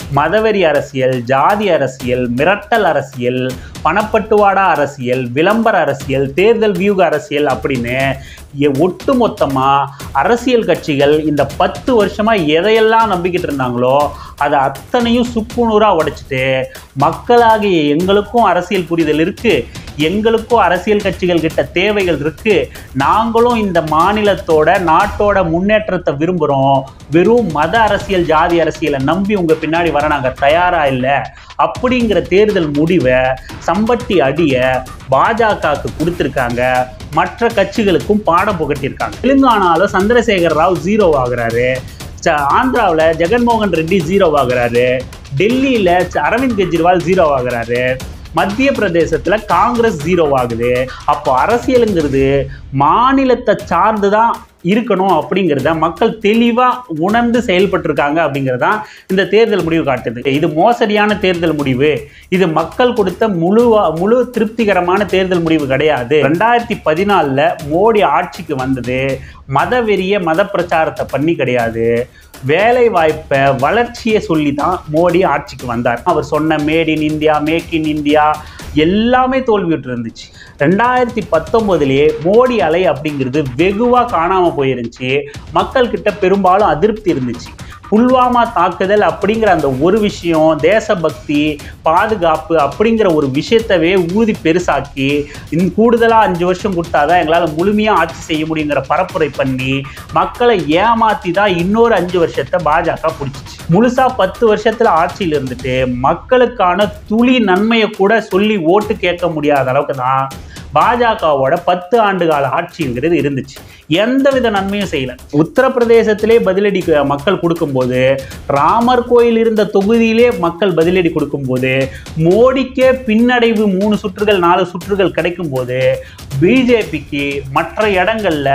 மதவெறி அரசியல், ஜாதி அரசியல், மிரட்டல் அரசியல், பணப்பட்டுவாடா அரசியல், விளம்பர அரசியல், தேர்தல் வியூக அரசியல் அப்படின்னு ஒட்டுமொத்தமாக அரசியல் கட்சிகள் இந்த 10 வருஷமாக எதையெல்லாம் நம்பிக்கிட்டு இருந்தாங்களோ அதை அத்தனையும் சுக்குநூறாக உடைச்சிட்டு, மக்களாகிய எங்களுக்கும் அரசியல் புரிதல் இருக்குது, எங்களுக்கும் அரசியல் கட்சிகள் கிட்ட தேவைகள் இருக்குது, நாங்களும் இந்த மாநிலத்தோட நாட்டோட முன்னேற்றத்தை விரும்புகிறோம், வெறும் மத அரசியல் ஜாதி அரசியலை நம்பி உங்கள் பின்னாடி வர நாங்கள் தயாராக இல்லை அப்படிங்கிற தேர்தல் முடிவை சம்பட்டி அடிய பாஜகவுக்கு கொடுத்துருக்காங்க. மற்ற கட்சிகளுக்கும் பாடம் புகட்டியிருக்காங்க. தெலுங்கானாவில் சந்திரசேகர் ராவ் 0 ஆகுறாரு, ஆந்திராவில் ஜெகன்மோகன் ரெட்டி 0 ஆகுறாரு, டெல்லியில் அரவிந்த் கெஜ்ரிவால் 0 ஆகுறாரு, மத்திய பிரதேசத்தில் காங்கிரஸ் 0 ஆகுது. அப்போ அரசியலுங்கிறது மாநிலத்தை சார்ந்து தான் இருக்கணும் அப்படிங்கிறத மக்கள் தெளிவாக உணர்ந்து செயல்பட்டுருக்காங்க அப்படிங்கிறதான் இந்த தேர்தல் முடிவு காட்டுது. இது மோசடியான தேர்தல் முடிவு, இது மக்கள் கொடுத்த முழு திருப்திகரமான தேர்தல் முடிவு கிடையாது. 2014 மோடி ஆட்சிக்கு வந்தது மதவெறிய மத பிரச்சாரத்தை பண்ணி கிடையாது, வேலை வாய்ப்பை வளர்ச்சியை சொல்லி தான் மோடி ஆட்சிக்கு வந்தார். அவர் சொன்ன made in India, make in India எல்லாமே தோல்வியுற்று இருந்துச்சு. 2019 மோடி அலை அப்படிங்கிறது வெகுவாக காணாமல் போயிருந்துச்சு. மக்கள்கிட்ட பெரும்பாலும் அதிருப்தி இருந்துச்சு. புல்வாமா தாக்குதல் அப்படிங்கிற அந்த ஒரு விஷயம், தேசபக்தி, பாதுகாப்பு அப்படிங்கிற ஒரு விஷயத்தவே ஊதி பெருசாக்கி கூடுதலாக 5 வருஷம் கொடுத்தாதான் எங்களால் முழுமையாக ஆட்சி செய்ய முடியுங்கிற பரப்புரை பண்ணி மக்களை ஏமாற்றி தான் இன்னொரு 5 வருஷத்தை பாஜக பிடிச்சிச்சு. முழுசாக 10 வருஷத்தில் ஆட்சியில் இருந்துட்டு மக்களுக்கான துளி நன்மையை கூட சொல்லி ஓட்டு கேட்க முடியாத அளவுக்கு தான் பாஜகவோட 10 ஆண்டு கால ஆட்சிங்கிறது இருந்துச்சு. எந்தவித நன்மையும் செய்யல. உத்தரப்பிரதேசத்திலே பதிலடி மக்கள் கொடுக்கும்போது, ராமர் கோயில் இருந்த தொகுதியிலே மக்கள் பதிலடி கொடுக்கும்போது, மோடிக்கே பின்னடைவு 3 சுற்றுகள் 4 சுற்றுகள் கிடைக்கும் போது, பிஜேபிக்கு மற்ற இடங்கள்ல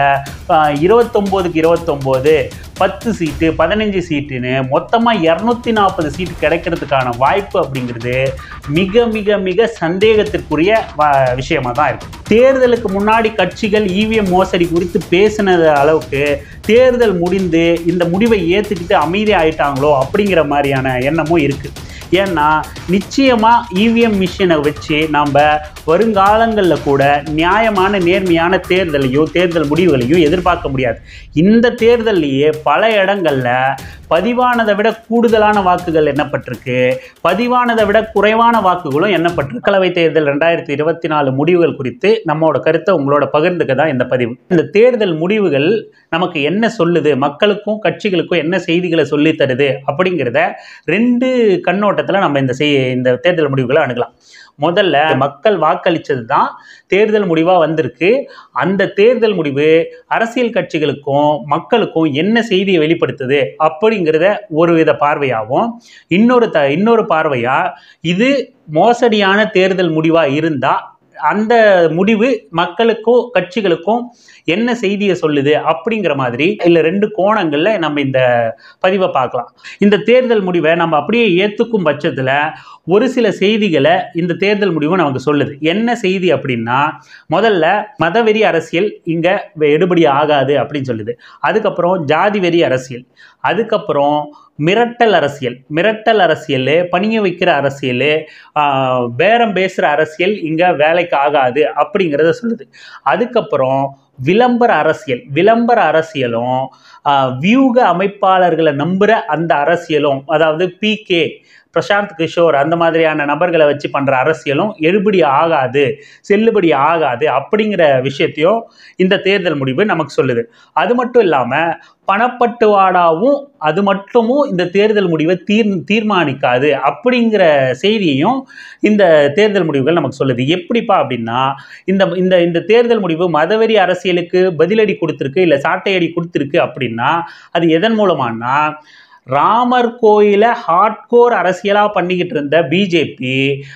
29க்கு 29 10 சீட்டு 15 சீட்டுன்னு மொத்தமாக 240 சீட்டு கிடைக்கிறதுக்கான வாய்ப்பு அப்படிங்கிறது மிக மிக மிக சந்தேகத்திற்குரிய விஷயமா தான் இருக்கு. தேர்தலுக்கு முன்னாடி கட்சிகள் இவிஎம் மோசடி குறித்து பேசினது அளவுக்கு தேர்தல் முடிந்து இந்த முடிவை ஏற்றுக்கிட்டு அமைதி ஆயிட்டாங்களோ அப்படிங்கிற மாதிரியான எண்ணமும் இருக்குது. ஏன்னா நிச்சயமாக இவிஎம் மிஷினை வச்சு நம்ம வருங்காலங்களில் கூட நியாயமான நேர்மையான தேர்தலையும் தேர்தல் முடிவுகளையும் எதிர்பார்க்க முடியாது. இந்த தேர்தல்லையே பல இடங்களில் பதிவானதை விட கூடுதலான வாக்குகள் எண்ணப்பட்டிருக்கு, பதிவானதை விட குறைவான வாக்குகளும் எண்ணப்பட்டிருக்கு. மக்களவை தேர்தல் 2024 முடிவுகள் குறித்து நம்மளோட கருத்தை உங்களோட பகிர்ந்துக்க தான் இந்த பதிவு. இந்த தேர்தல் முடிவுகள் நமக்கு என்ன சொல்லுது, மக்களுக்கும் கட்சிகளுக்கும் என்ன செய்திகளை சொல்லி தருது அப்படிங்கிறத 2 கண்ணோட்டத்தில் நம்ம இந்த தேர்தல் முடிவுகளை அணுகலாம். முதல்ல மக்கள் வாக்களித்தது தான் தேர்தல் முடிவாக வந்திருக்கு. அந்த தேர்தல் முடிவு அரசியல் கட்சிகளுக்கும் மக்களுக்கும் என்ன செய்தியை வெளிப்படுத்துது அப்படிங்கிறத ஒரு வித பார்வையாகவும், இன்னொரு பார்வையாக இது மோசடியான தேர்தல் முடிவாக இருந்தால் அந்த முடிவு மக்களுக்கும் கட்சிகளுக்கும் என்ன செய்தியை சொல்லுது அப்படிங்கிற மாதிரி இல்லை 2 கோணங்களில் நம்ம இந்த பதிவை பார்க்கலாம். இந்த தேர்தல் முடிவை நம்ம அப்படியே ஏற்றுக்கும் பட்சத்தில் ஒரு சில செய்திகளை இந்த தேர்தல் முடிவு நமக்கு சொல்லுது. என்ன செய்தி அப்படின்னா, முதல்ல மதவெறி அரசியல் இங்கே எடுபடி ஆகாது அப்படின்னு சொல்லுது. அதுக்கப்புறம் ஜாதி வெறி அரசியல், அதுக்கப்புறம் மிரட்டல் அரசியல், பணிய வைக்கிற அரசியல், பேரம் பேசுகிற அரசியல் இங்கே வேலைக்கு ஆகாது அப்படிங்கிறத சொல்லுது. அதுக்கப்புறம் விளம்பர அரசியலும் வியூக அமைப்பாளர்களை நம்புகிற அந்த அரசியலும், அதாவது பிகே பிரசாந்த் கிஷோர் அந்த மாதிரியான நபர்களை வச்சு பண்ணுற அரசியலும் செல்லுபடி ஆகாது அப்படிங்கிற விஷயத்தையும் இந்த தேர்தல் முடிவு நமக்கு சொல்லுது. அது மட்டும் இல்லாமல் பணப்பட்டுவாடாவும் அது மட்டுமும் இந்த தேர்தல் முடிவை தீர்மானிக்காது அப்படிங்கிற செய்தியையும் இந்த தேர்தல் முடிவுகள் நமக்கு சொல்லுது. எப்படிப்பா அப்படின்னா, இந்த தேர்தல் முடிவு மதவெறி அரசியலுக்கு பதிலடி கொடுத்துருக்கு, இல்லை சாட்டையடி கொடுத்துருக்கு அப்படின்னா அது எதன் மூலமானா, ராமர் கோயிலை ஹார்ட்கோர் அரசியலாக பண்ணிக்கிட்டு இருந்த பிஜேபி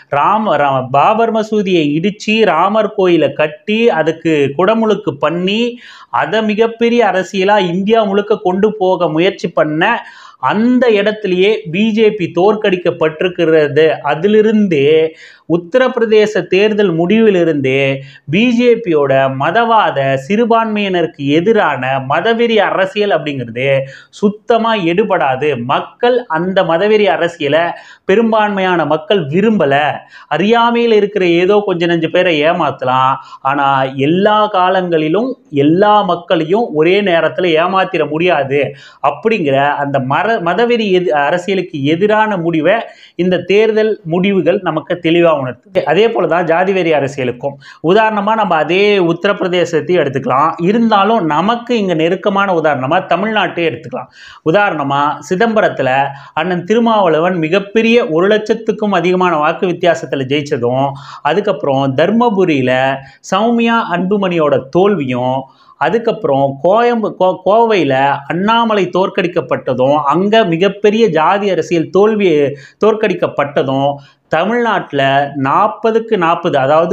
பாபர் மசூதியை இடித்து ராமர் கோயிலை கட்டி அதுக்கு குடமுழுக்கு பண்ணி அதை மிகப்பெரிய அரசியலாக இந்தியா முழுக்க கொண்டு போக முயற்சி பண்ண அந்த இடத்திலேயே பிஜேபி தோற்கடிக்கப்பட்டிருக்கிறது. அதிலிருந்தே உத்தரப்பிரதேச தேர்தல் முடிவிலிருந்தே பிஜேபியோட மதவாத சிறுபான்மையினருக்கு எதிரான மதவெறி அரசியல் அப்படிங்கிறது சுத்தமாக எடுபடாது. மக்கள் அந்த மதவெறி அரசியலை பெரும்பான்மையான மக்கள் விரும்பல. அறியாமையில் இருக்கிற ஏதோ கொஞ்சம் நஞ்சு பேரை ஏமாத்தலாம், ஆனால் எல்லா காலங்களிலும் எல்லா மக்களையும் ஒரே நேரத்தில் ஏமாத்திட முடியாது அப்படிங்கிற அந்த மதவெறி அரசியலுக்கு எதிரான முடிவை இந்த தேர்தல் முடிவுகள் நமக்கு தெளிவாக உணர்த்துது. அதே போலதான் ஜாதி வெறி அரசியலுக்கும் உதாரணமா நம்ம அதே உத்தரப்பிரதேசத்தையும் எடுத்துக்கலாம். இருந்தாலும் நமக்கு இங்க நெருக்கமான உதாரணமா தமிழ்நாட்டை எடுத்துக்கலாம். உதாரணமா சிதம்பரத்துல அண்ணன் திருமாவளவன் மிகப்பெரிய 1,00,000க்கும் அதிகமான வாக்கு வித்தியாசத்துல ஜெயிச்சதும், அதுக்கப்புறம் தர்மபுரியில சௌமியா அன்புமணியோட தோல்வியும், அதுக்கப்புறம் கோவையில் அண்ணாமலை தோற்கடிக்கப்பட்டதும், அங்கே மிகப்பெரிய ஜாதி அரசியல் தோற்கடிக்கப்பட்டதும், தமிழ்நாட்டில் 40க்கு 40 அதாவது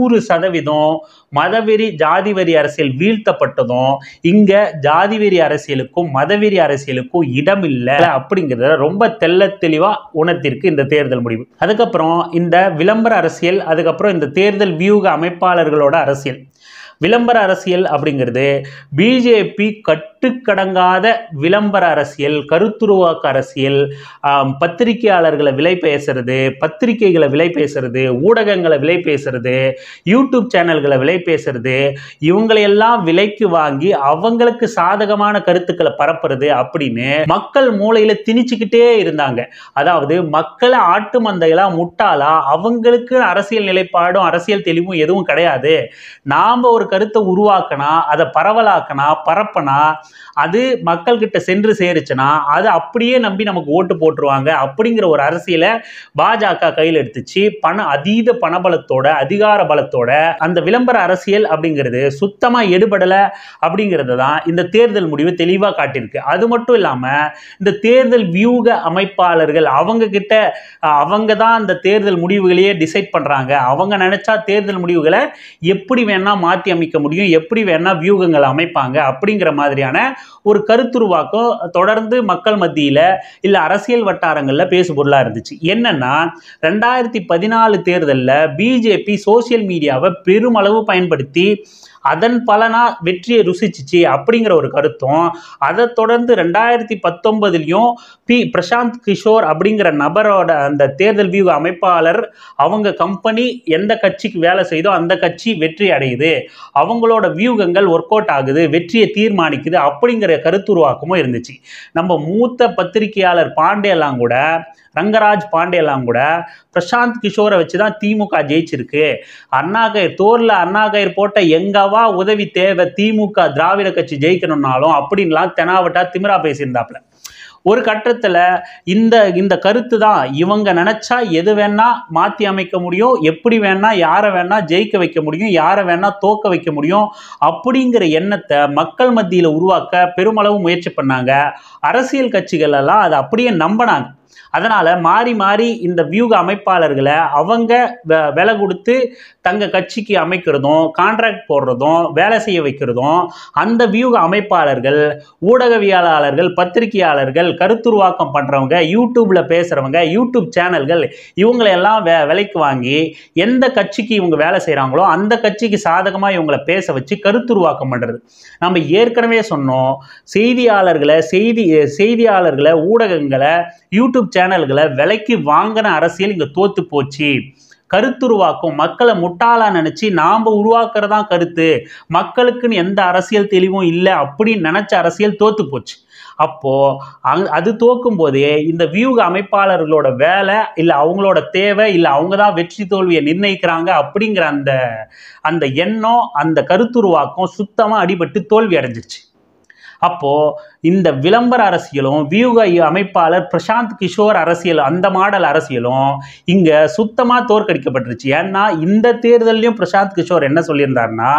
100% மதவெறி ஜாதி வெறி அரசியல் வீழ்த்தப்பட்டதும், இங்கே ஜாதி வெறி அரசியலுக்கும் மதவெறி அரசியலுக்கும் இடமில்லை அப்படிங்கிறத ரொம்ப தெள்ள தெளிவாக உணர்த்திருக்கு இந்த தேர்தல் முடிவு. அதுக்கப்புறம் இந்த விளம்பர அரசியல், அதுக்கப்புறம் இந்த தேர்தல் வியூக அமைப்பாளர்களோட அரசியல். விளம்பர அரசியல் அப்படிங்கிறது பிஜேபி கட்டுக்கடங்காத விளம்பர அரசியல், கருத்துருவாக்க அரசியல், பத்திரிகையாளர்களை விலை பேசுறது, பத்திரிகைகளை விலை பேசுறது, ஊடகங்களை விலை பேசுறது, யூடியூப் சேனல்களை விலை பேசுறது, இவங்களையெல்லாம் விலைக்கு வாங்கி அவங்களுக்கு சாதகமான கருத்துக்களை பரப்புறது அப்படின்னு மக்கள் மூளையில திணிச்சுக்கிட்டே இருந்தாங்க. அதாவது மக்களை ஆட்டு மந்தையெல்லாம் முட்டாளா, அவங்களுக்கு அரசியல் நிலைப்பாடும் அரசியல் தெளிவும் எதுவும் கிடையாது, நாம ஒரு கருத்தை உருவாக்கினா அதை பரவலாக்கினா பரப்பனா அது மக்கள்கிட்ட சென்று சேருச்சுன்னா அது அப்படியே நம்பி நமக்கு ஓட்டு போட்டுருவாங்க அப்படிங்கிற ஒரு அரசியலை பாஜக கையில் எடுத்துச்சு. அதீத பணபலத்தோட அதிகார பலத்தோட அந்த விளம்பர அரசியல் அப்படிங்கிறது சுத்தமா எடுபடலை அப்படிங்கிறது தான் இந்த தேர்தல் முடிவு தெளிவாக காட்டியிருக்கு. அது மட்டும் இல்லாம இந்த தேர்தல் வியூக அமைப்பாளர்கள் அவங்க தான் அந்த தேர்தல் முடிவுகளையே டிசைட் பண்றாங்க. அவங்க நினைச்சா தேர்தல் முடிவுகளை எப்படி வேணா மாற்றி அமைக்க முடியும், எப்படி வேணா வியூகங்களை அமைப்பாங்க அப்படிங்கிற மாதிரியான ஒரு கருத்துருவாக்கம் தொடர்ந்து மக்கள் மத்தியில இல்ல அரசியல் வட்டாரங்கள்ல பேசுபொருளா இருந்துச்சு. என்னன்னா 2014 தேர்தலில் பிஜேபி சோசியல் மீடியாவை பெருமளவு பயன்படுத்தி அதன் பலனா வெற்றியை ருசிச்சிச்சு அப்படிங்கிற ஒரு கருத்தும், அதை தொடர்ந்து 2019 பிரசாந்த் கிஷோர் அப்படிங்கிற நபரோட அந்த தேர்தல் வியூக அமைப்பாளர் அவங்க கம்பெனி எந்த கட்சிக்கு வேலை செய்தோ அந்த கட்சி வெற்றி அடையுது, அவங்களோட வியூகங்கள் ஒர்க் அவுட் ஆகுது, வெற்றியை தீர்மானிக்குது அப்படிங்கிற கருத்துருவாக்கமும் இருந்துச்சு. நம்ம மூத்த பத்திரிகையாளர் பாண்டேலாம் கூட, ரங்கராஜ் பாண்டேலாம் கூட பிரசாந்த் கிஷோரை வச்சுதான் திமுக ஜெயிச்சிருக்கு, தோர்ல அண்ணா கயிறு போட்ட எங்கவா உதவி தேவை, திமுக திராவிட கட்சி ஜெயிக்கணும்னாலும் அப்படின்லாம் தெனாவட்டா திமிரா பேசியிருந்தாப்புல. ஒரு கட்டத்தில் இந்த கருத்து தான் இவங்க நினைச்சா எது வேணா மாற்றி அமைக்க முடியும், எப்படி வேணா யாரை வேணா ஜெயிக்க வைக்க முடியும், யாரை வேணா தோக்க வைக்க முடியும் அப்படிங்கிற எண்ணத்தை மக்கள் மத்தியில் உருவாக்க பெருமளவு முயற்சி பண்ணாங்க. அரசியல் கட்சிகள் எல்லாம் அதை அப்படியே நம்பினாங்க. அதனால மாறி மாறி இந்த வியூக அமைப்பாளர்களை அவங்க விலை கொடுத்து தங்க கட்சிக்கு அமைக்கிறதும் கான்ட்ராக்ட் போடுறதும் வேலை செய்ய வைக்கிறதும், அந்த வியூக அமைப்பாளர்கள் ஊடகவியலாளர்கள் பத்திரிகையாளர்கள் கருத்துருவாக்கம் பண்றவங்க யூடியூப்ல பேசுறவங்க யூடியூப் சேனல்கள் இவங்களையெல்லாம் விலைக்கு வாங்கி எந்த கட்சிக்கு இவங்க வேலை செய்கிறாங்களோ அந்த கட்சிக்கு சாதகமாக இவங்களை பேச வச்சு கருத்துருவாக்கம் பண்ணுறது. நம்ம ஏற்கனவே சொன்னோம், செய்தியாளர்களை ஊடகங்களை யூடியூப் சேனல்களை விலைக்கு வாங்கின அரசியல் இங்கே தோத்து போச்சு. கருத்துருவாக்கும் மக்களை முட்டாளா நினைச்சு நாம உருவாக்குறதா கருத்து, மக்களுக்குன்னு எந்த அரசியல் தெளிவும் இல்லை அப்படின்னு நினைச்ச அரசியல் தோத்து போச்சு. அப்போ அது தோக்கும் போதே இந்த வியூக அமைப்பாளர்களோட வேலை இல்லை அவங்களோட தேவை இல்லை அவங்க தான் வெற்றி தோல்வியை நிர்ணயிக்கிறாங்க அப்படிங்கிற அந்த எண்ணம் அந்த கருத்துருவாக்கம் சுத்தமாக அடிபட்டு தோல்வி அடைஞ்சிருச்சு. அப்போ இந்த விளம்பர அரசியலும் வியூக அமைப்பாளர் பிரசாந்த் கிஷோர் அரசியல் அந்த மாடல் அரசியலும் இங்க சுத்தமா தோற்கடிக்கப்பட்டுருச்சு. ஏன்னா இந்த தேர்தலையும் பிரசாந்த் கிஷோர் என்ன சொல்லியிருந்தாருன்னா,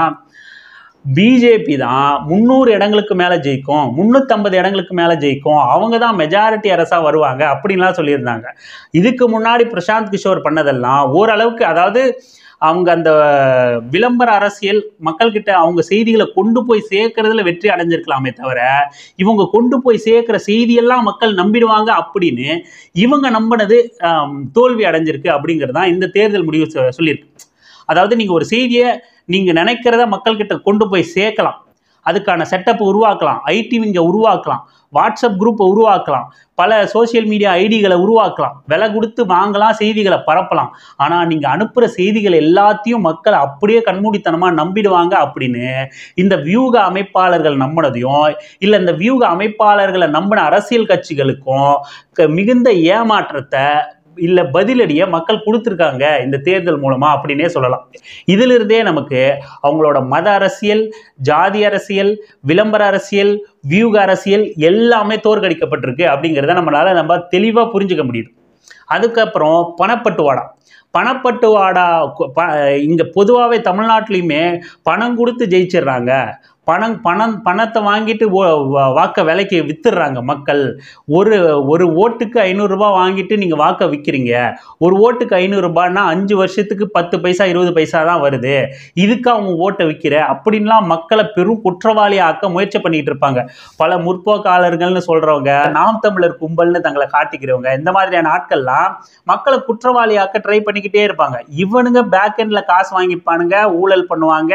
பிஜேபி தான் 300 இடங்களுக்கு மேலே ஜெயிக்கும், 350 இடங்களுக்கு மேலே ஜெயிக்கும், அவங்க தான் மெஜாரிட்டி அரசாக வருவாங்க அப்படின்லாம் சொல்லியிருந்தாங்க. இதுக்கு முன்னாடி பிரசாந்த் கிஷோர் பண்ணதெல்லாம் ஓரளவுக்கு, அதாவது அவங்க அந்த விளம்பர அரசியல் மக்கள்கிட்ட அவங்க செய்திகளை கொண்டு போய் சேர்க்கறதுல வெற்றி அடைஞ்சிருக்கலாமே தவிர, இவங்க கொண்டு போய் சேர்க்கிற செய்தியெல்லாம் மக்கள் நம்பிடுவாங்க அப்படின்னு இவங்க நம்பினது தோல்வி அடைஞ்சிருக்கு அப்படிங்கிறது தான் இந்த தேர்தல் முடிவு சொல்லியிருக்கு. அதாவது நீங்க ஒரு செய்தியை நீங்க நினைக்கிறத மக்கள்கிட்ட கொண்டு போய் சேர்க்கலாம், அதுக்கான செட்டப் உருவாக்கலாம், ஐடி விங்க உருவாக்கலாம், வாட்ஸ்அப் குரூப்பை உருவாக்கலாம், பல சோசியல் மீடியா ஐடிகளை உருவாக்கலாம், விலை கொடுத்து வாங்கலாம், செய்திகளை பரப்பலாம். ஆனால் நீங்கள் அனுப்புகிற செய்திகள் எல்லாத்தையும் மக்கள் அப்படியே கண்மூடித்தனமாக நம்பிடுவாங்க அப்படின்னு இந்த வியூக அமைப்பாளர்கள் நம்பினதையும் இல்லை இந்த வியூக அமைப்பாளர்களை நம்பின அரசியல் கட்சிகளுக்கும் மிகுந்த ஏமாற்றத்தை இல்லை பதிலடியை மக்கள் கொடுத்துருக்காங்க இந்த தேர்தல் மூலமாக அப்படின்னே சொல்லலாம். இதிலிருந்தே நமக்கு அவங்களோட மத அரசியல், ஜாதி அரசியல், விளம்பர அரசியல், வியூக அரசியல் எல்லாமே தோற்கடிக்கப்பட்டிருக்கு அப்படிங்கிறத நம்ம தெளிவாக புரிஞ்சுக்க முடியுது. அதுக்கப்புறம் பணப்பட்டுவாடா இங்கே பொதுவாகவே தமிழ்நாட்டிலையுமே பணம் கொடுத்து ஜெயிச்சிடுறாங்க. பணத்தை வாங்கிட்டு வாக்க விலைக்கு வித்துடுறாங்க மக்கள். ஒரு ஓட்டுக்கு 500 ரூபாய் வாங்கிட்டு நீங்கள் வாக்க விற்கிறீங்க. ஒரு ஓட்டுக்கு 500 ரூபாய்னா 5 வருஷத்துக்கு 10 பைசா 20 பைசா தான் வருது. இதுக்கு அவங்க ஓட்டை விற்கிற அப்படின்லாம் மக்களை பெரும் குற்றவாளி ஆக்க முயற்சி பண்ணிட்டு இருப்பாங்க. பல முற்போக்காளர்கள்னு சொல்றவங்க, நாம் தமிழர் கும்பல்னு தங்களை காட்டிக்கிறவங்க, இந்த மாதிரியான ஆட்கள்லாம் மக்களை குற்றவாளி ஆக்க ட்ரை பண்ணிக்கிட்டே இருப்பாங்க. இவனுங்க பேக் எண்ட்ல காசு வாங்கிப்பானுங்க, ஊழல் பண்ணுவாங்க,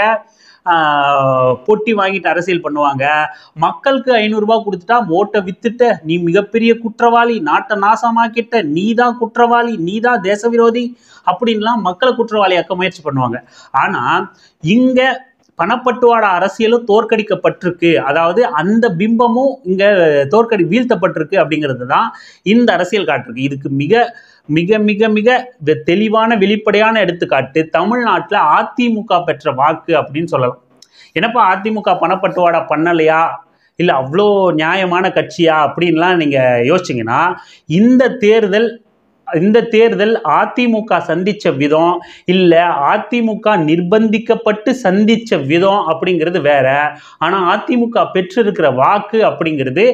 பொட்டி வாங்கிட்டு அரசியல் பண்ணுவாங்க. மக்களுக்கு 500 ரூபாய் கொடுத்துட்டா ஓட்டை வித்துட்ட, நீ மிகப்பெரிய குற்றவாளி, நாட்டை நாசமாக்கிட்ட, நீ தான் குற்றவாளி, நீ தான் தேச விரோதி அப்படின்லாம் மக்களை குற்றவாளியாக்க முயற்சி பண்ணுவாங்க. ஆனா இங்க பணப்பட்டுவாடா அரசியலும் தோற்கடிக்கப்பட்டிருக்கு, அதாவது அந்த பிம்பமும் இங்க வீழ்த்தப்பட்டிருக்கு அப்படிங்கிறது தான் இந்த அரசியல் காட்டிருக்கு. இதுக்கு மிக மிக மிக மிக தெளிவான வெளிப்படையான எடுத்துக்காட்டு தமிழ்நாட்டில் அதிமுக பெற்ற வாக்கு அப்படின்னு சொல்லலாம். என்னப்பா அதிமுக பணப்பட்டுவாடா பண்ணலையா, இல்லை அவ்வளோ நியாயமான கட்சியா அப்படின்லாம் நீங்கள் யோசிச்சிங்கன்னா, இந்த தேர்தல் அதிமுக சந்திச்ச விதம் இல்லை அதிமுக நிர்பந்திக்கப்பட்டு சந்திச்ச விதம் அப்படிங்கிறது வேற. ஆனால் அதிமுக பெற்றிருக்கிற வாக்கு அப்படிங்கிறது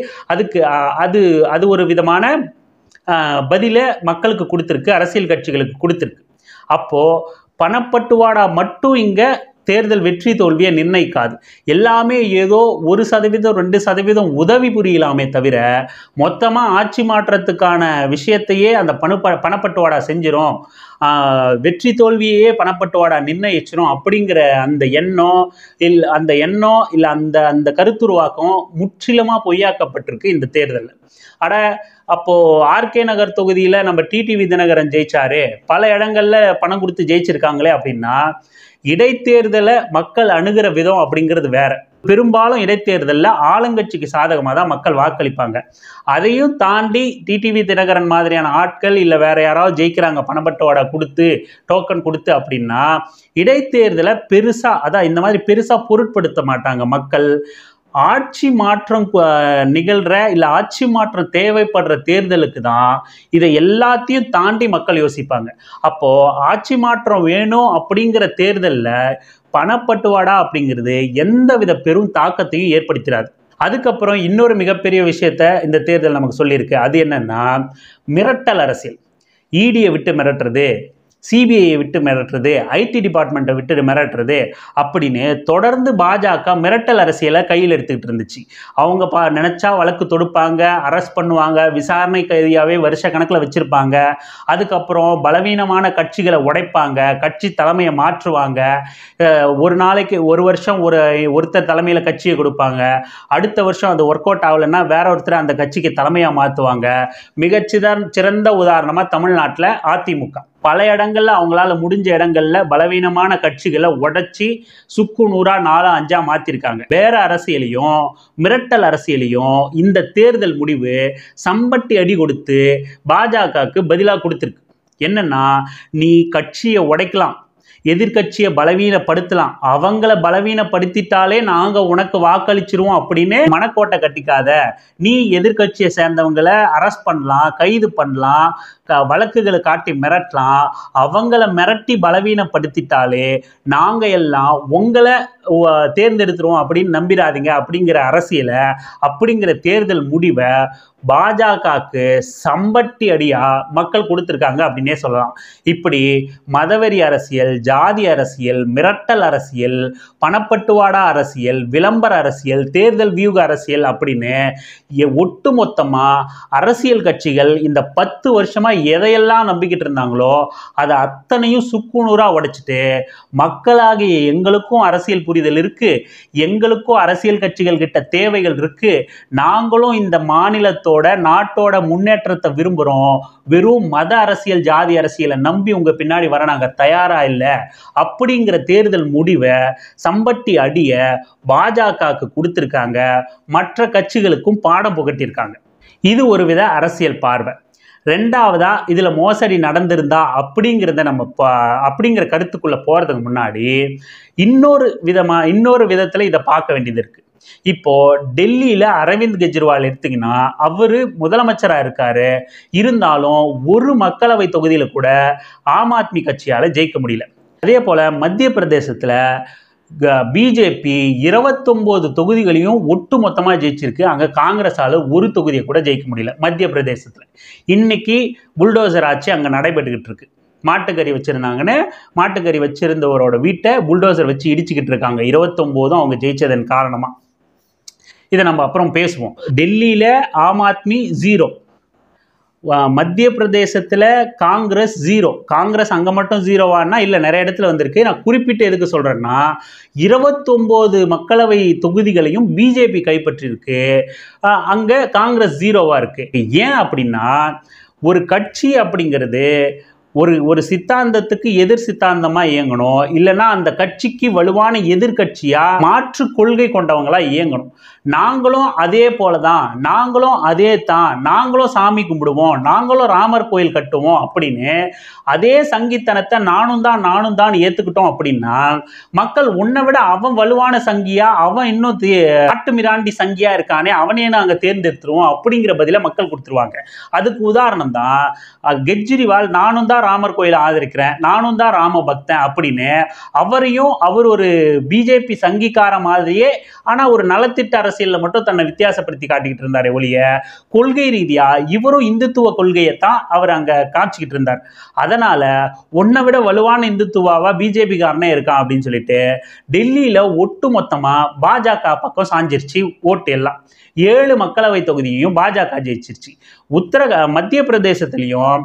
அது ஒரு விதமான பதில மக்களுக்கு கொடுத்துருக்கு, அரசியல் கட்சிகளுக்கு கொடுத்துருக்கு. அப்போ பணப்பட்டுவாடா மட்டும் இங்க தேர்தல் வெற்றி தோல்வியை நிர்ணயிக்காது. எல்லாமே ஏதோ 1% 2% உதவி புரியலாமே தவிர மொத்தமாக ஆட்சி மாற்றத்துக்கான விஷயத்தையே அந்த பணப்பட்டுவாடா செஞ்சிடும், வெற்றி தோல்வியே பணப்பட்டுவாடா நிர்ணயிச்சிடும் அப்படிங்கிற அந்த எண்ணம் இல்லை அந்த கருத்துருவாக்கம் முற்றிலுமாக பொய்யாக்கப்பட்டிருக்கு இந்த தேர்தலில். அப்போ ஆர்கே நகர் தொகுதியில நம்ம டிடிவி தினகரன் ஜெயிச்சாரு, பல இடங்கள்ல பணம் கொடுத்து ஜெயிச்சிருக்காங்களே அப்படின்னா, இடைத்தேர்தலை மக்கள் அணுகிற விதம் அப்படிங்கிறது வேற. பெரும்பாலும் இடைத்தேர்தலில் ஆளுங்கட்சிக்கு சாதகமாக தான் மக்கள் வாக்களிப்பாங்க. அதையும் தாண்டி டிடிவி தினகரன் மாதிரியான ஆட்கள் இல்லை வேற யாராவது ஜெயிக்கிறாங்க பணப்பட்டுவாடா கொடுத்து, டோக்கன் கொடுத்து அப்படின்னா, இடைத்தேர்தலை இந்த மாதிரி பெருசா பொருட்படுத்த மாட்டாங்க மக்கள். ஆட்சி மாற்றம் நிகழ்ற இல்லை ஆட்சி மாற்றம் தேவைப்படுற தேர்தலுக்கு தான் இதை எல்லாத்தையும் தாண்டி மக்கள் யோசிப்பாங்க. அப்போ ஆட்சி மாற்றம் வேணும் அப்படிங்கிற தேர்தலில் பணப்பட்டுவாடா அப்படிங்கிறது எந்தவித பெரும் தாக்கத்தையும் ஏற்படுத்திடாது. அதுக்கப்புறம் இன்னொரு மிகப்பெரிய விஷயத்த இந்த தேர்தல் நமக்கு சொல்லியிருக்கு. அது என்னன்னா, மிரட்டல் அரசியல். இடியை விட்டு மிரட்டுறது, சிபிஐயை விட்டு மிரட்டுறது, ஐடி டிபார்ட்மெண்ட்டை விட்டு மிரட்டுறது அப்படின்னு தொடர்ந்து பாஜக மிரட்டல் அரசியலை கையில் எடுத்துக்கிட்டு இருந்துச்சு. அவங்க நினைச்சா வழக்கு தொடுப்பாங்க, அரெஸ்ட் பண்ணுவாங்க, விசாரணை கைதியாகவே வருஷ கணக்கில் வச்சிருப்பாங்க. அதுக்கப்புறம் பலவீனமான கட்சிகளை உடைப்பாங்க, கட்சி தலைமையை மாற்றுவாங்க. ஒரு வருஷம் ஒருத்தர் தலைமையில் கட்சியை கொடுப்பாங்க, அடுத்த வருஷம் அது ஒர்க் அவுட் ஆகலைன்னா வேற ஒருத்தர் அந்த கட்சிக்கு தலைமையாக மாற்றுவாங்க. மிகச்சிறந்த உதாரணமாக தமிழ்நாட்டில் அதிமுக பல இடங்கள்ல அவங்களால முடிஞ்ச இடங்கள்ல பலவீனமான கட்சிகளை உடைச்சி சுக்கு நூறா 4-5 மாத்திருக்காங்க. வேற அரசியலையும் மிரட்டல் அரசியலையும் இந்த தேர்தல் முடிவு சம்பட்டி அடி கொடுத்து பாஜகவுக்கு பதிலாக கொடுத்துருக்கு. என்னன்னா, நீ கட்சியை உடைக்கலாம், எதிர்கட்சியை பலவீனப்படுத்தலாம், அவங்கள பலவீனப்படுத்திட்டாலே நாங்க உனக்கு வாக்களிச்சிருவோம் அப்படின்னு மனக்கோட்டை கட்டிக்காத. நீ எதிர்கட்சியை சேர்ந்தவங்களை அரெஸ்ட் பண்ணலாம், கைது பண்ணலாம், வழக்குகளை காட்டி மிரட்டலாம், அவங்கள மிரட்டி பலவீனப்படுத்திட்டாலே நாங்க எல்லாம் உங்களை தேர்ந்தெடுத்துருவோம் அப்படின்னு நம்பிடாதீங்க அப்படிங்கிற அரசியலை, அப்படிங்கிற தேர்தல் முடிவை பாஜகவுக்கு சம்பட்டி அடியா மக்கள் கொடுத்துருக்காங்க அப்படின்னே சொல்லலாம். இப்படி மதவெறி அரசியல், ஜாதி அரசியல், மிரட்டல் அரசியல், பணப்பட்டுவாடா அரசியல், விளம்பர அரசியல், தேர்தல் வியூக அரசியல் அப்படின்னு ஒட்டுமொத்தமா அரசியல் கட்சிகள் இந்த 10 வருஷமா எதையெல்லாம் நம்பிக்கிட்டு இருந்தாங்களோ அதை அத்தனையும் சுக்குநூறா உடைச்சிட்டு, மக்களாகிய எங்களுக்கும் அரசியல் புரிதல் இருக்கு, எங்களுக்கும் அரசியல் கட்சிகள் கிட்ட தேவைகள் இருக்கு, நாங்களும் இந்த மாநிலத்தோட நாட்டோட முன்னேற்றத்தை விரும்புறோம், வெறும் மத அரசியல் ஜாதி அரசியலை நம்பி உங்க பின்னாடி வர நாங்க தயாரா இல்லை அப்படிங்கிற தேர்தல் முடிவை சம்பட்டி அடிய பாஜகவுக்கு கொடுத்திருக்காங்க. மற்ற கட்சிகளுக்கும் பாடம் புகட்டியிருக்காங்க. இது ஒரு வித அரசியல் பார்வை. ரெண்டாவதா இதுல மோசடி நடந்திருந்தா அப்படிங்கிறத அப்படிங்கிற கருத்துக்குள்ள போறதுக்கு முன்னாடி இன்னொரு விதத்துல இதை பார்க்க வேண்டியது இருக்கு. இப்போ டெல்லியில அரவிந்த் கெஜ்ரிவால் எடுத்தீங்கன்னா அவரு முதலமைச்சரா இருக்காரு, இருந்தாலும் ஒரு மக்களவை தொகுதியில கூட ஆம் ஆத்மி கட்சியால ஜெயிக்க முடியல. அதே போல மத்திய பிரதேசத்துல பிஜேபி 29 தொகுதிகளையும் ஒட்டு மொத்தமா ஜெயிச்சிருக்கு. அங்க காங்கிரஸால ஒரு தொகுதியை கூட ஜெயிக்க முடியல மத்திய பிரதேசத்துல. இன்னைக்கு புல்டோசர் ஆட்சி அங்க நடைபெற்றுக்கிட்டு இருக்கு. மாட்டுக்கறி வச்சிருந்தாங்கன்னு மாட்டுக்கறி வச்சிருந்தவரோட வீட்டை புல்டோசர் வச்சு இடிச்சுக்கிட்டு இருக்காங்க. 29 அவங்க ஜெயிச்சதன் காரணமா. இதை நம்ம அப்புறம் பேசுவோம். டெல்லியில ஆம் ஆத்மி 0, மத்திய பிரதேசத்துல காங்கிரஸ் 0. காங்கிரஸ் அங்க மட்டும் 0வானா இல்ல, நிறைய இடத்துல வந்திருக்கு. நான் குறிப்பிட்டு எதுக்கு சொல்றேன்னா 29 மக்களவை தொகுதிகளையும் பிஜேபி கைப்பற்றிருக்கு. அங்க காங்கிரஸ் 0வா இருக்கு. ஏன் அப்படின்னா ஒரு கட்சி அப்படிங்கிறது ஒரு சித்தாந்தத்துக்கு எதிர் சித்தாந்தமா இயங்கணும், இல்லைன்னா அந்த கட்சிக்கு வலுவான எதிர்கட்சியா மாற்று கொள்கை கொண்டவங்களா இயங்கணும். நாங்களும் அதே போலதான், நாங்களும் சாமி கும்பிடுவோம், நாங்களும் ராமர் கோயில் கட்டுவோம் அப்படின்னு அதே சங்கித்தனத்தை நானும் தான் ஏத்துக்கிட்டோம் அப்படின்னா மக்கள் உன்னை விட அவன் வலுவான சங்கியா, அவன் இன்னும் காட்டு மிராண்டி சங்கியா இருக்கானே, அவனே நாங்க தேர்ந்தெடுத்துருவோம் அப்படிங்கிற பதில மக்கள் கொடுத்துருவாங்க. அதுக்கு உதாரணம் தான் கெஜ்ரிவால். நானும் தான் ராமர் கோயிலை ஆதரிக்கிறேன், நானும் தான் ராம பக்தன் அப்படின்னு அவர் ஒரு பிஜேபி சங்கிக்கார மாதிரியே, ஆனா ஒரு நலத்திட்ட அரசியல்ல மட்டும் தன்னை வித்தியாசப்படுத்தி காட்டிக்கிட்டு இருந்தாரு ஒழிய கொள்கை ரீதியா இவரும் இந்துத்துவ கொள்கையை தான் அவர் அங்க காட்சிக்கிட்டு இருந்தார். அதனால உன்னை விட வலுவான இந்துத்துவாவா பிஜேபி காரனே இருக்கான் அப்படின்னு சொல்லிட்டு டெல்லியில ஒட்டு மொத்தமா பாஜக பக்கம் சாஞ்சிருச்சு ஓட்டு எல்லாம். 7 மக்களவை தொகுதியையும் பாஜக ஜெயிச்சிருச்சு. மத்திய பிரதேசத்திலையும்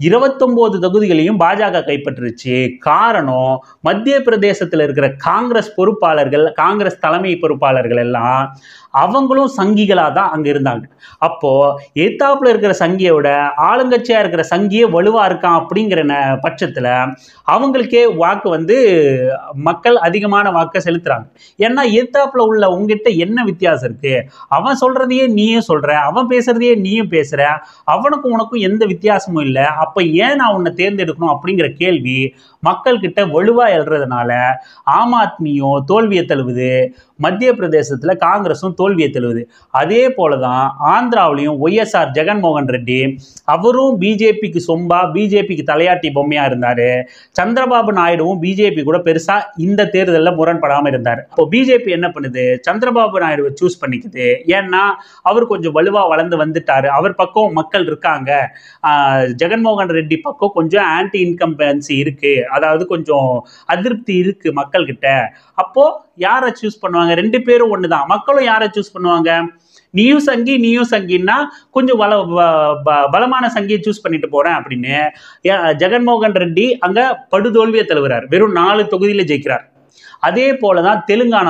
29 தொகுதிகளையும் பாஜக கைப்பற்றுச்சு. காரணம், மத்திய பிரதேசத்தில் இருக்கிற காங்கிரஸ் பொறுப்பாளர்கள், காங்கிரஸ் தலைமை பொறுப்பாளர்கள் எல்லாம் அவங்களும் சங்கிகளா தான் அங்க இருந்தாங்க. அப்போ எத்தாப்புல இருக்கிற சங்கியை விட ஆளுங்கட்சியா இருக்கிற சங்கியே வலுவா இருக்கான் அப்படிங்கிற பட்சத்துல அவங்களுக்கே வாக்கு மக்கள் அதிகமான வாக்கை செலுத்துறாங்க. ஏன்னா எத்தாப்புல உள்ள உங்ககிட்ட என்ன வித்தியாசம் இருக்கு? அவன் சொல்றதையே நீயும் சொல்ற, அவன் பேசுறதையே நீயும் பேசுற, அவனுக்கும் உனக்கும் எந்த வித்தியாசமும் இல்லை, அப்ப ஏன் நான் உன்னை தேர்ந்தெடுக்கணும் அப்படிங்கிற கேள்வி மக்கள் கிட்ட வலுவா எழுறதுனால ஆம் ஆத்மியும் தோல்வியை தழுவுது, மத்திய பிரதேசத்துல காங்கிரஸும் தோல்வியை தழுவுது. அதே போலதான் ஆந்திராவிலையும் ஒய்எஸ்ஆர் ஜெகன்மோகன் ரெட்டி அவரும் பிஜேபிக்கு சொம்பா, பிஜேபிக்கு தலையாட்டி பொம்மையா இருந்தாரு. சந்திரபாபு நாயுடுவும் பிஜேபி கூட பெருசா இந்த தேர்தலில் முரண்படாம இருந்தார். இப்போ பிஜேபி என்ன பண்ணுது? சந்திரபாபு நாயுடுவை சூஸ் பண்ணிக்குது. ஏன்னா அவர் கொஞ்சம் வலுவா வளர்ந்து வந்துட்டாரு, அவர் பக்கம் மக்கள் இருக்காங்க. ஜெகன்மோகன் ரெட்டி பக்கம் கொஞ்சம் ஆன்டி இன்கம்பன்சி இருக்கு, அதாவது கொஞ்சம் அதிருப்தி இருக்கு மக்கள் கிட்ட. அப்போ யாரை சூஸ் பண்ணுவாங்க? 2 பேரும் ஒண்ணுதான். மக்களும் யாரை சூஸ் பண்ணுவாங்க? நீயும் சங்கின்னா கொஞ்சம் பலமான சங்கியை சூஸ் பண்ணிட்டு போறேன் அப்படின்னு ஜெகன்மோகன் ரெட்டி அங்க படுதோல்வியை தழுவுறார். வெறும் 4 தொகுதியில ஜெயிக்கிறார். அதே போலதான்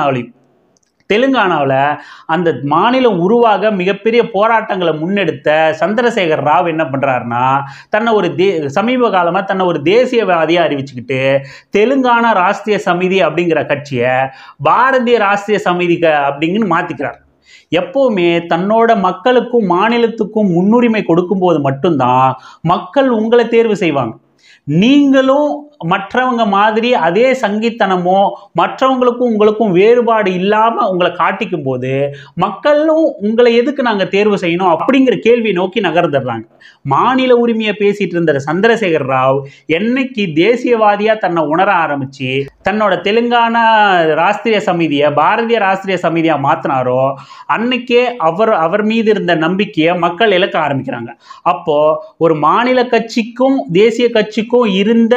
தெலுங்கானாவில் அந்த மாநிலம் உருவாக மிகப்பெரிய போராட்டங்களை முன்னெடுத்த சந்திரசேகர் ராவ் என்ன பண்றாருன்னா தன்னை சமீப காலமாக தன்னை ஒரு தேசியவாதியாக அறிவிச்சுக்கிட்டு தெலுங்கானா ராஷ்டிரிய சமிதி அப்படிங்கிற கட்சியை பாரதிய ராஷ்டிரிய சமிதி அப்படிங்கன்னு மாத்திக்கிறார். எப்பவுமே தன்னோட மக்களுக்கும் மாநிலத்துக்கும் முன்னுரிமை கொடுக்கும்போது மட்டும்தான் மக்கள் உங்களை தேர்வு செய்வாங்க. நீங்களும் மற்றவங்க மாதிரி அதே சங்கித்தனமோ மற்றவங்களுக்கும் உங்களுக்கும் வேறுபாடு இல்லாம உங்களை காட்டிக்கும் போது மக்களும் உங்களை எதுக்கு நாங்க தேர்வு செய்யணும் அப்படிங்கிற கேள்வி நோக்கி நகர்ந்துடுறாங்க. மாநில உரிமையை பேசிட்டு இருந்த சந்திரசேகர் ராவ் என்னைக்கு தேசியவாதியா தன்னை உணர ஆரம்பிச்சு தன்னோட தெலுங்கானா ராஷ்டிரிய சமிதியை பாரதிய ராஷ்டிரிய சமிதியா மாத்தினாரோ அன்னைக்கே அவர் மீது இருந்த நம்பிக்கையை மக்கள் இழக்க ஆரம்பிக்கிறாங்க. அப்போ ஒரு மாநில கட்சிக்கும் தேசிய கட்சிக்கும் இருந்த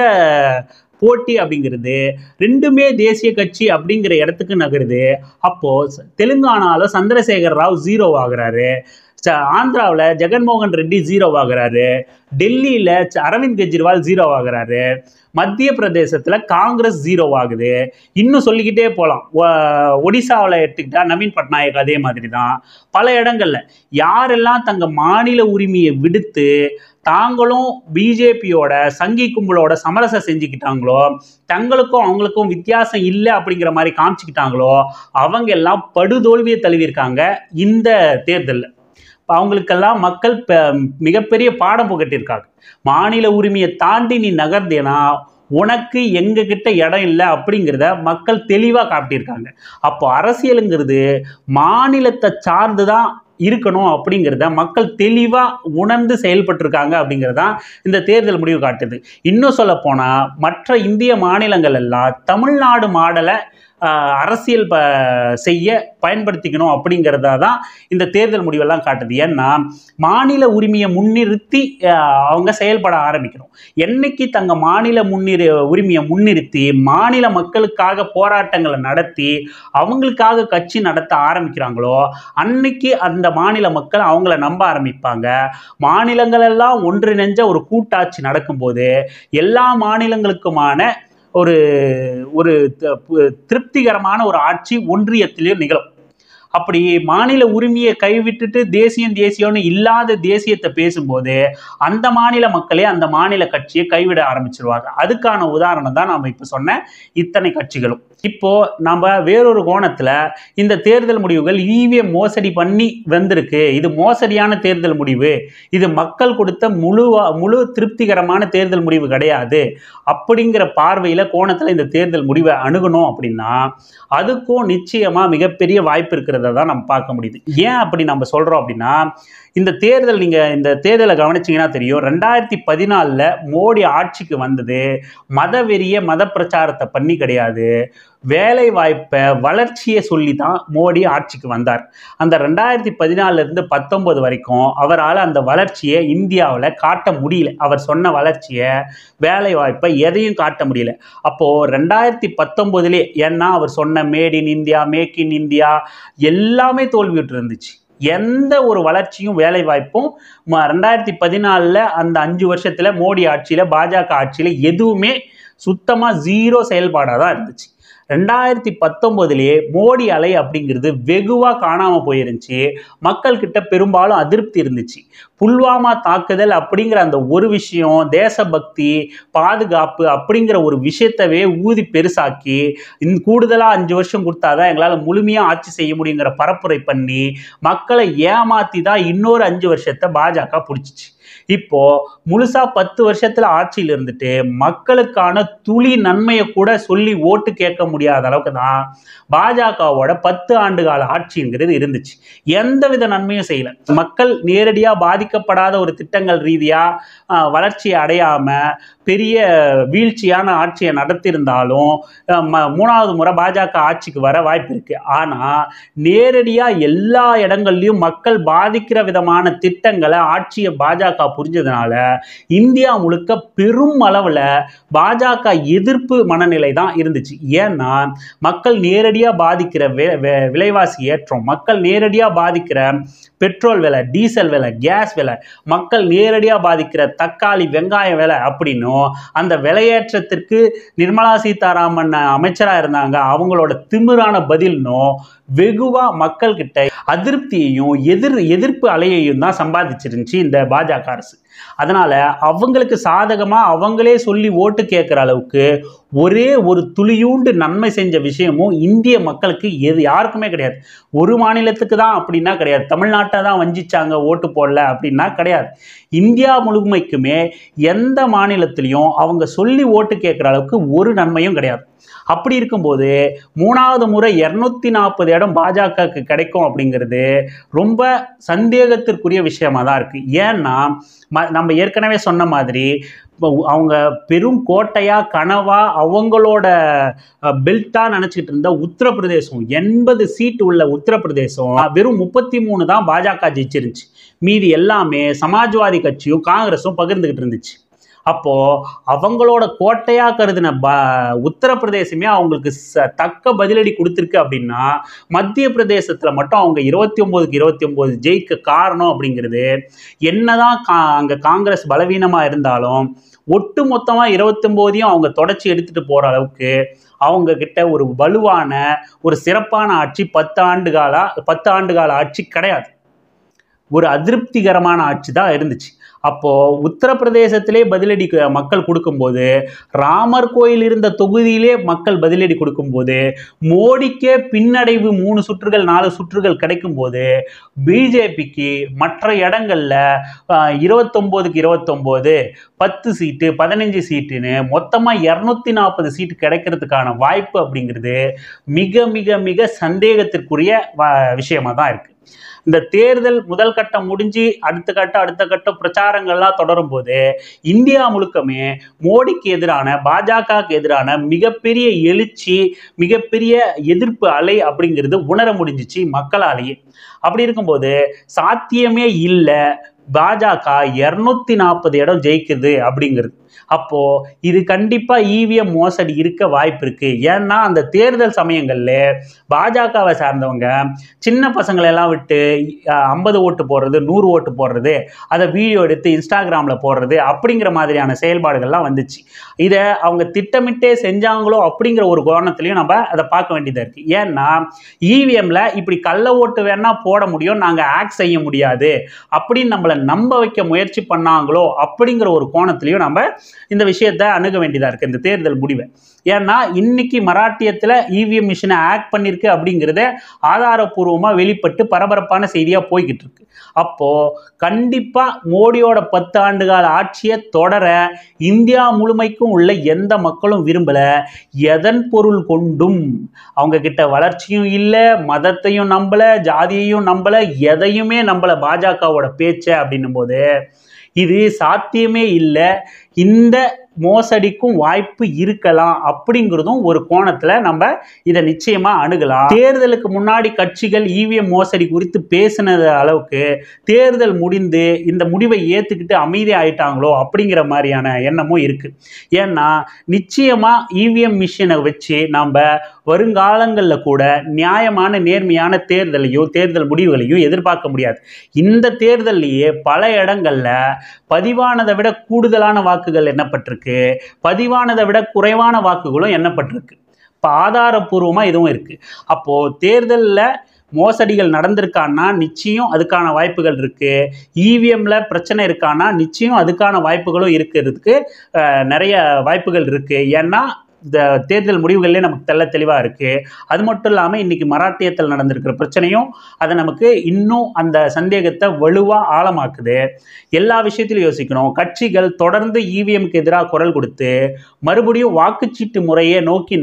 போட்டி அப்படிங்கிறது ரெண்டுமே தேசிய கட்சி அப்படிங்கிற இடத்துக்கு நகருது. அப்போ தெலுங்கானால சந்திரசேகர் ராவ் 0 ஆகுறாரு, ஆந்திராவில் ஜெகன்மோகன் ரெட்டி 0 ஆகுறாரு, டெல்லியில் அரவிந்த் கெஜ்ரிவால் 0 ஆகுறாரு, மத்திய பிரதேசத்தில் காங்கிரஸ் 0 ஆகுது. இன்னும் சொல்லிக்கிட்டே போகலாம். ஒடிசாவில் எடுத்துக்கிட்டா நவீன் பட்நாயக் அதே மாதிரி தான். பல இடங்கள்ல யாரெல்லாம் தங்க மாநில உரிமையை விடுத்து தாங்களும் பிஜேபியோட சங்கி கும்பலோட சமரசம் செஞ்சுக்கிட்டாங்களோ, தங்களுக்கும் அவங்களுக்கும் வித்தியாசம் இல்லை அப்படிங்கிற மாதிரி காமிச்சுக்கிட்டாங்களோ அவங்க எல்லாம் படுதோல்வியை தழுவிருக்காங்க இந்த தேர்தலில். அவங்களுக்கெல்லாம் மக்கள் மிகப்பெரிய பாடம் புகட்டியிருக்காங்க. மாநில உரிமையை தாண்டி நீ நகர்ந்தேனா உனக்கு எங்க கிட்ட இடம் இல்லை அப்படிங்கிறத மக்கள் தெளிவாக காட்டியிருக்காங்க. அப்போ அரசியலுங்கிறது மாநிலத்தை சார்ந்துதான் இருக்கணும் அப்படிங்கிறத மக்கள் தெளிவாக உணர்ந்து செயல்பட்டிருக்காங்க அப்படிங்கிறதான் இந்த தேர்தல் முடிவு காட்டுது. இன்னும் சொல்ல போனால் மற்ற இந்திய மாநிலங்கள் எல்லாம் தமிழ்நாடு மாடலை அரசியல் செய்ய பயன்படுத்திக்கணும் அப்படிங்கிறதா தான் இந்த தேர்தல் முடிவெல்லாம் காட்டுது. ஏன்னா மாநில உரிமையை முன்னிறுத்தி அவங்க செயல்பட ஆரம்பிக்கணும். என்னைக்கு தங்க மாநில உரிமையை முன்னிறுத்தி மாநில மக்களுக்காக போராட்டங்களை நடத்தி அவங்களுக்காக கட்சி நடத்த ஆரம்பிக்கிறாங்களோ அன்னைக்கு அந்த மாநில மக்கள் அவங்கள நம்ப ஆரம்பிப்பாங்க. மாநிலங்கள் எல்லாம் ஒன்றிணைஞ்ச ஒரு கூட்டாட்சி நடக்கும்போது எல்லா மாநிலங்களுக்குமான ஒரு ஒரு திருப்திகரமான ஒரு ஆட்சி ஒன்றியத்திலே நிகழும். அப்படி மாநில உரிமையை கைவிட்டுட்டு தேசியம்னு இல்லாத தேசியத்தை பேசும்போது அந்த மாநில மக்களே அந்த மாநில கட்சியை கைவிட ஆரம்பிச்சிருவாங்க. அதுக்கான உதாரணம் தான் நாம இப்ப சொன்ன இத்தனை கட்சிகளும். இப்போ நம்ம வேறொரு கோணத்துல இந்த தேர்தல் முடிவுகள் இவிஎம் மோசடி பண்ணி வந்திருக்கு, இது மோசடியான தேர்தல் முடிவு, இது மக்கள் கொடுத்த முழு திருப்திகரமான தேர்தல் முடிவு கிடையாது அப்படிங்கிற பார்வையில கோணத்துல இந்த தேர்தல் முடிவை அணுகணும் அப்படின்னா அதுக்கும் நிச்சயமா மிகப்பெரிய வாய்ப்பு இருக்கிறது தான் நம்ம பார்க்க முடியுது. ஏன் அப்படி நம்ம சொல்றோம் அப்படின்னா இந்த தேர்தல் நீங்க இந்த தேர்தலை கவனிச்சீங்கன்னா தெரியும். 2014 மோடி ஆட்சிக்கு வந்தது மதவெறிய மத பிரச்சாரத்தை பண்ணி கிடையாது, வேலை வாய்ப்பை வளர்ச்சியை சொல்லி தான் மோடி ஆட்சிக்கு வந்தார். அந்த 2014 இருந்து 19 வரைக்கும் அவரால் அந்த வளர்ச்சியை இந்தியாவில் காட்ட முடியல. அவர் சொன்ன வளர்ச்சியை வேலை வாய்ப்பை எதையும் காட்ட முடியல. அப்போ 2019 ஏன்னா அவர் சொன்ன made in India make in India எல்லாமே தோல்வியுற்று இருந்துச்சு. எந்த ஒரு வளர்ச்சியும் வேலை வாய்ப்பும் 2014 அந்த 5 வருஷத்துல மோடி ஆட்சியில பாஜக ஆட்சியில எதுவுமே சுத்தமா 0 செயல்பாடாக தான் இருந்துச்சு. 2019 மோடி அலை அப்படிங்கிறது வெகுவா காணாம போயிருந்துச்சு. மக்கள் கிட்ட பெரும்பாலும் அதிருப்தி இருந்துச்சு. புல்வாமா தாக்குதல் அப்படிங்கிற அந்த ஒரு விஷயம் தேசபக்தி பாதுகாப்பு அப்படிங்கிற ஒரு விஷயத்தவே ஊதி பெருசாக்கி கூடுதலா 5 வருஷம் கொடுத்தாதான் எங்களால் முழுமையா ஆட்சி செய்ய முடியுங்கிற பரப்புரை பண்ணி மக்களை ஏமாத்தி தான் இன்னொரு 5 வருஷத்தை பாஜக பிடிச்சிச்சு. இப்போ முழுசா 10 வருஷத்துல ஆட்சியில் இருந்துட்டு மக்களுக்கான துளி நன்மையை கூட சொல்லி ஓட்டு கேட்க முடியாத அளவுக்கு தான் பாஜகவோட 10 ஆண்டு கால ஆட்சிங்கிறது இருந்துச்சு. எந்தவித நன்மையும் செய்யல. மக்கள் நேரடியா பாதிக்கப்படாத ஒரு திட்டங்கள் ரீதியா வளர்ச்சியை அடையாம பெரிய வீழ்ச்சியான ஆட்சியை நடத்தியிருந்தாலும் 3வது முறை பாஜக ஆட்சிக்கு வர வாய்ப்பு இருக்கு. ஆனா நேரடியா எல்லா இடங்கள்லயும் மக்கள் பாதிக்கிற விதமான திட்டங்களை ஆட்சியை பாஜக புரிஞ்சதுனால இந்தியா முழுக்க பெரும் அளவுல பாஜக எதிர்ப்பு மனநிலை தான் இருந்துச்சு. ஏன்னா மக்கள் நேரடியா பாதிக்கிற விலைவாசி ஏற்றம், மக்கள் நேரடியா பாதிக்கிற பெட்ரோல் விலை, டீசல் விலை, கேஸ் விலை, மக்கள் நேரடியா பாதிக்கிற தக்காளி வெங்காய விலை அப்படின்னும் அந்த விலையேற்றத்திற்கு நிர்மலா சீதாராமன் அமைச்சரா இருந்தாங்க அவங்களோட திமிரான பதில்னும் வெகுவா மக்கள் கிட்ட அதிருப்தியையும் எதிர்ப்பு அலையையும் தான் சம்பாதிச்சிருந்துச்சு இந்த பாஜக அரசு. அதனால அவங்களுக்கு சாதகமா அவங்களே சொல்லி ஓட்டு கேட்குற அளவுக்கு ஒரே ஒரு துளியூண்டு நன்மை செஞ்ச விஷயமும் இந்திய மக்களுக்கு யாருக்குமே கிடையாது. ஒரு மாநிலத்துக்கு தான் அப்படின்னா கிடையாது. தமிழ்நாட்டை தான் வஞ்சிச்சாங்க ஓட்டு போடல அப்படின்னா கிடையாது. இந்தியா முழுமைக்குமே எந்த மாநிலத்திலையும் அவங்க சொல்லி ஓட்டு கேட்குற அளவுக்கு ஒரு நன்மையும் கிடையாது. அப்படி இருக்கும்போது 3வது முறை 240 இடம் பாஜகவுக்கு கிடைக்கும் அப்படிங்கிறது ரொம்ப சந்தேகத்திற்குரிய விஷயமா தான் இருக்கு. ஏன்னா நம்ம ஏற்கனவே சொன்ன மாதிரி அவங்க பெரும் கோட்டையா கனவா அவங்களோட பெல்ட்டா நினைச்சிட்டு இருந்த உத்தரப்பிரதேசம் 80 சீட் உள்ள உத்தரப்பிரதேசம் வெறும் 33 தான் பாஜக ஜெயிச்சிருந்துச்சு. மீதி எல்லாமே சமாஜ்வாதி கட்சியும் காங்கிரஸும் பகிர்ந்துகிட்டு இருந்துச்சு. அப்போ அவங்களோட கோட்டையா கருதின உத்தரப்பிரதேசமே அவங்களுக்கு தக்க பதிலடி கொடுத்துருக்கு அப்படின்னா மத்திய பிரதேசத்துல மட்டும் அவங்க 29க்கு 29 ஜெயிக்க காரணம் அப்படிங்கிறது என்னதான் அங்க காங்கிரஸ் பலவீனமா இருந்தாலும் ஒட்டு மொத்தமா 29 அவங்க தொடர்ச்சி எடுத்துட்டு போற அளவுக்கு அவங்க கிட்ட ஒரு வலுவான ஒரு சிறப்பான ஆட்சி 10 ஆண்டு கால ஆட்சி கிடையாது. ஒரு அதிருப்திகரமான ஆட்சி தான் இருந்துச்சு. அப்போ உத்தரப்பிரதேசத்திலே பதிலடி மக்கள் கொடுக்கும்போது, ராமர் கோயில் இருந்த தொகுதியிலே மக்கள் பதிலடி கொடுக்கும்போது, மோடிக்கே பின்னடைவு 3 சுற்றுகள் 4 சுற்றுகள் கிடைக்கும் போது பிஜேபிக்கு மற்ற இடங்கள்ல 29க்கு 29 10 சீட்டு 15 சீட்டுன்னு மொத்தமா 240 சீட்டு கிடைக்கிறதுக்கான வாய்ப்பு அப்படிங்கிறது மிக மிக மிக சந்தேகத்திற்குரிய விஷயமா தான் இருக்கு. இந்த தேர்தல் முதல் கட்டம் முடிஞ்சு அடுத்த கட்ட பிரச்சாரங்கள்லாம் தொடரும் போது இந்தியா முழுக்கமே மோடிக்கு எதிரான பாஜகவுக்கு எதிரான மிகப்பெரிய எழுச்சி மிகப்பெரிய எதிர்ப்பு அலை அப்படிங்கிறது உணர முடிஞ்சிச்சு மக்களாலேயே. அப்படி இருக்கும்போது சாத்தியமே இல்லை பாஜக 240 இடம் ஜெயிக்குது அப்படிங்கிறது. அப்போ இது கண்டிப்பா இவிஎம் மோசடி இருக்க வாய்ப்பு இருக்கு. ஏன்னா அந்த தேர்தல் சமயங்கள்ல பாஜகவை சார்ந்தவங்க சின்ன பசங்களை எல்லாம் விட்டு 50 ஓட்டு போடுறது 100 ஓட்டு போடுறது அதை வீடியோ எடுத்து இன்ஸ்டாகிராம்ல போடுறது அப்படிங்கிற மாதிரியான செயல்பாடுகள்லாம் வந்துச்சு. இதை அவங்க திட்டமிட்டே செஞ்சாங்களோ அப்படிங்கிற ஒரு கோணத்திலையும் நம்ம அதை பார்க்க வேண்டியதா இருக்கு. ஏன்னா இவிஎம்ல இப்படி கள்ள ஓட்டு வேணா போட முடியும், நாங்க ஆக்ட் செய்ய முடியாது அப்படின்னு நம்மளை நம்ப வைக்க முயற்சி பண்ணாங்களோ அப்படிங்கிற ஒரு கோணத்திலையும் நம்ம இந்த விஷயத்தை அணுக வேண்டியதா இருக்கு இந்த தேர்தல் முடிவை. ஏன்னா இன்னைக்கு மராட்டியத்தில் இவிஎம் மிஷினை ஆக்ட் பண்ணிருக்கு அப்படிங்கிறத ஆதாரப்பூர்வமா வெளிப்பட்டு பரபரப்பான செய்தியா போய்கிட்டு இருக்கு. அப்போ கண்டிப்பா மோடியோட 10 ஆண்டு கால ஆட்சியை தொடர இந்தியா முழுமைக்கும் உள்ள எந்த மக்களும் விரும்பல. எதன் பொருள் கொண்டும் அவங்க கிட்ட வளர்ச்சியும் இல்லை, மதத்தையும் நம்பல, ஜாதியையும் நம்பல, எதையுமே நம்பல பாஜகவோட பேச்ச அப்படின்னும் போது இது சாத்தியமே இல்லை. இந்த மோசடிக்கும் வாய்ப்பு இருக்கலாம் அப்படிங்கிறதும் ஒரு கோணத்துல நம்ம இதை நிச்சயமா அணுகலாம். தேர்தலுக்கு முன்னாடி கட்சிகள் இவிஎம் மோசடி குறித்து பேசினது அளவுக்கு தேர்தல் முடிந்து இந்த முடிவை ஏத்துக்கிட்டு அமைதி ஆயிட்டாங்களோ அப்படிங்கிற மாதிரியான எண்ணமும் இருக்கு. ஏன்னா நிச்சயமா இவிஎம் மிஷினை வச்சு நம்ம வருங்காலங்களில் கூட நியாயமான நேர்மையான தேர்தலையும் தேர்தல் முடிவுகளையும் எதிர்பார்க்க முடியாது. இந்த தேர்தலையே பல இடங்கள்ல பதிவானதை விட கூடுதலான வாக்குகள் எண்ணப்பட்டிருக்கு, பதிவானதை விட குறைவான வாக்குகளும் எண்ணப்பட்டிருக்கு. இப்போ ஆதாரப்பூர்வமாக இதுவும் இருக்கு. அப்போ தேர்தலில் மோசடிகள் நடந்திருக்கான்னா நிச்சயம் அதுக்கான வாய்ப்புகள் இருக்கு. இவிஎம்ல பிரச்சனை இருக்கான்னா நிச்சயம் அதுக்கான வாய்ப்புகளும் இருக்கிறதுக்கு நிறைய வாய்ப்புகள் இருக்கு. ஏன்னா இந்த தேர்தல் முடிவுகளே நமக்கு தெளிவாக இருக்கு. அது மட்டும் இல்லாமல் இன்னைக்கு மராட்டியத்தில் நடந்திருக்கிற பிரச்சனையும் அதை நமக்கு இன்னும் அந்த சந்தேகத்தை வலுவாக ஆழமாக்குது. எல்லா விஷயத்திலும் யோசிக்கணும். கட்சிகள் தொடர்ந்து இவிஎம்க்கு எதிராக குரல் கொடுத்து மறுபடியும் வாக்குச்சீட்டு முறையை நோக்கி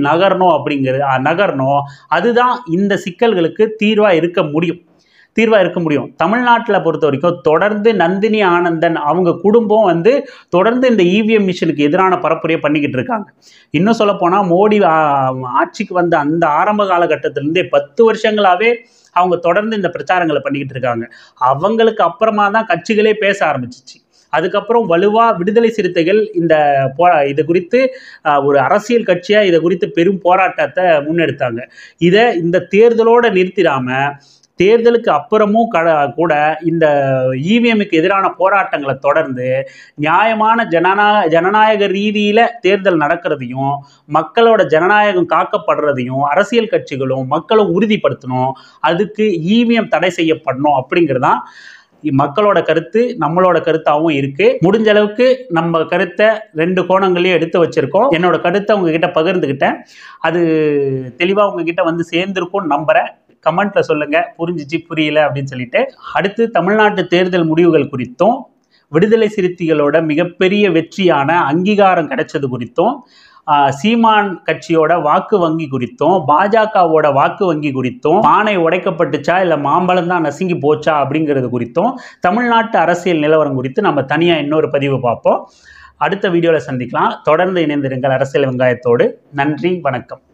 நகரணும். அதுதான் இந்த சிக்கல்களுக்கு தீர்வாக இருக்க முடியும். தமிழ்நாட்டில் பொறுத்த வரைக்கும் தொடர்ந்து நந்தினி ஆனந்தன் அவங்க குடும்பம் தொடர்ந்து இந்த இவிஎம் மிஷினுக்கு எதிரான பரப்புரையை பண்ணிக்கிட்டு இருக்காங்க. இன்னும் சொல்ல போனால் மோடி ஆட்சிக்கு வந்த அந்த ஆரம்ப காலகட்டத்திலிருந்தே 10 வருஷங்களாவே அவங்க தொடர்ந்து இந்த பிரச்சாரங்களை பண்ணிக்கிட்டு இருக்காங்க. அவங்களுக்கு அப்புறமா தான் கட்சிகளே பேச ஆரம்பிச்சிச்சு. அதுக்கப்புறம் வலுவா விடுதலை சிறுத்தைகள் இது குறித்து ஒரு அரசியல் கட்சியா இதை குறித்து பெரும் போராட்டத்தை முன்னெடுத்தாங்க. இதை இந்த தேர்தலோட நிறுத்திடாம தேர்தலுக்கு அப்புறமும் கூட இந்த இவிஎம்முக்கு எதிரான போராட்டங்களை தொடர்ந்து நியாயமான ஜனநாயக ரீதியில தேர்தல் நடக்கிறதையும் மக்களோட ஜனநாயகம் காக்கப்படுறதையும் அரசியல் கட்சிகளும் மக்களும் உறுதிப்படுத்தணும். அதுக்கு இவிஎம் தடை செய்யப்படணும் அப்படிங்கிறதான் மக்களோட கருத்து நம்மளோட கருத்தாகவும் இருக்கு. முடிஞ்ச அளவுக்கு நம்ம கருத்தை 2 கோணங்களையும் எடுத்து வச்சிருக்கோம். என்னோட கருத்தை உங்ககிட்ட பகிர்ந்துக்கிட்டேன். அது தெளிவாக உங்ககிட்ட வந்து சேர்ந்திருக்கும்னு நம்புறேன். கமெண்ட்ல சொல்லுங்க புரிஞ்சிச்சு புரியல அப்படின்னு சொல்லிட்டு. அடுத்து தமிழ்நாட்டு தேர்தல் முடிவுகள் குறித்தும், விடுதலை சிறுத்தைகளோட மிகப்பெரிய வெற்றியான அங்கீகாரம் கிடைச்சது குறித்தும், சீமான் கட்சியோட வாக்கு வங்கி குறித்தும், பாஜகவோட வாக்கு வங்கி குறித்தும், பானை உடைக்கப்பட்டுச்சா இல்லை மாம்பழம் தான் நசுங்கி போச்சா அப்படிங்கிறது குறித்தும், தமிழ்நாட்டு அரசியல் நிலவரம் குறித்து நம்ம தனியாக இன்னொரு பதிவு பார்ப்போம். அடுத்த வீடியோவில் சந்திக்கலாம். தொடர்ந்து இணைந்திருங்கள் அரசியல் வெங்காயத்தோடு. நன்றி, வணக்கம்.